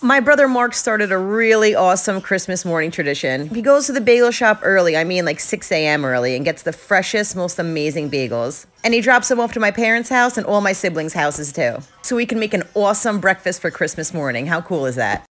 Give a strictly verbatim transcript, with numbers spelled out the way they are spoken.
My brother Mark started a really awesome Christmas morning tradition. He goes to the bagel shop early, I mean like six A M early, and gets the freshest, most amazing bagels. And he drops them off to my parents' house and all my siblings' houses too. So we can make an awesome breakfast for Christmas morning. How cool is that?